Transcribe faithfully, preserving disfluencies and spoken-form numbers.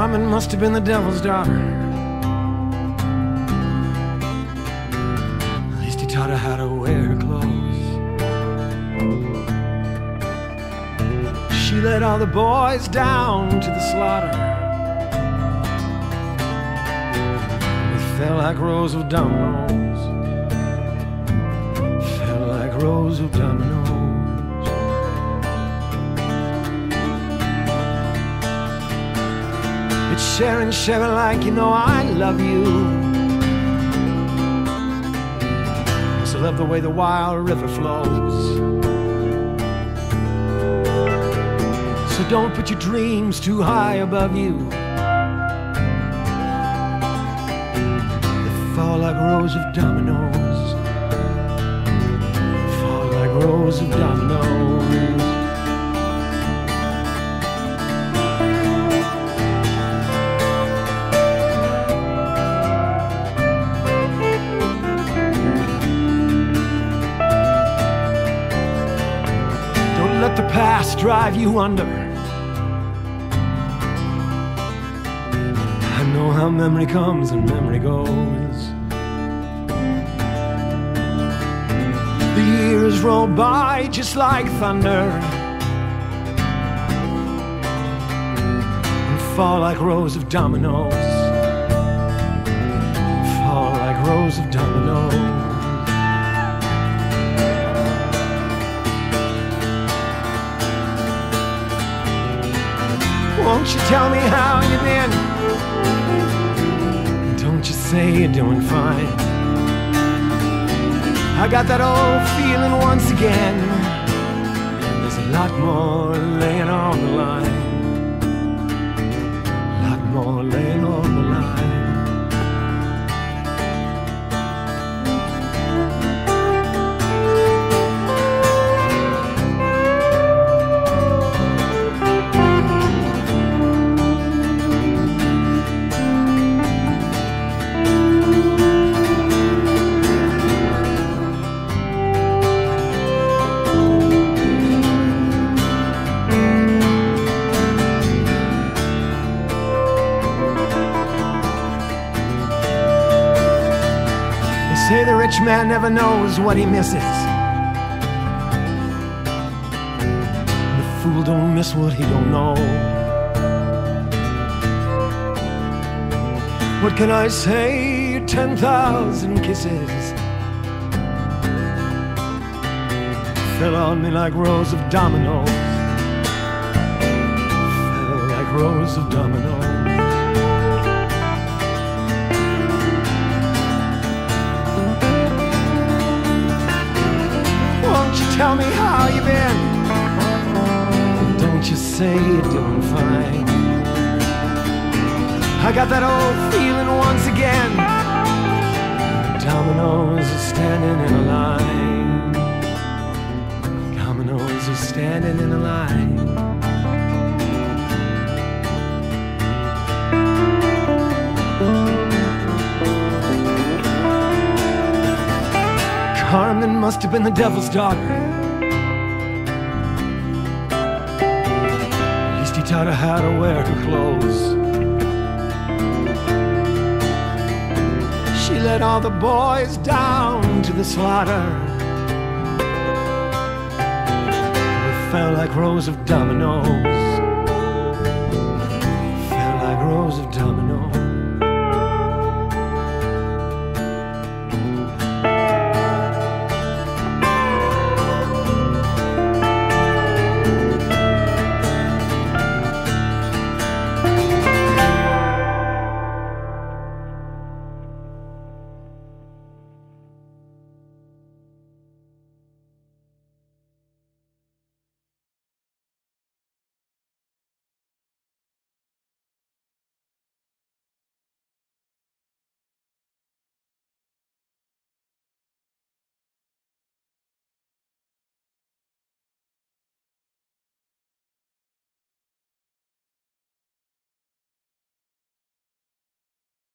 Carmen must have been the devil's daughter. At least he taught her how to wear her clothes. She led all the boys down to the slaughter. They fell like rows of dominoes. Fell like rows of dominoes. Sharing, sharing like you know I love you. So love the way the wild river flows. So don't put your dreams too high above you. They fall like rows of dominoes. Fall like rows of dominoes. Let the past drive you under. I know how memory comes and memory goes. The years roll by just like thunder and fall like rows of dominoes. Fall like rows of dominoes. Won't you tell me how you've been? Don't you say you're doing fine? I got that old feeling once again. There's a lot more laying on the line. A lot more laying on the line. Say the rich man never knows what he misses. The fool don't miss what he don't know. What can I say? Ten thousand kisses fell on me like rows of dominoes. Fell like rows of dominoes. Tell me how you been. Don't you say you're doing fine. I got that old feeling once again. Dominoes are standing in a line. Dominoes are standing in a line. Carmen must have been the devil's daughter. At least he taught her how to wear her clothes. She led all the boys down to the slaughter. We fell like rows of dominoes.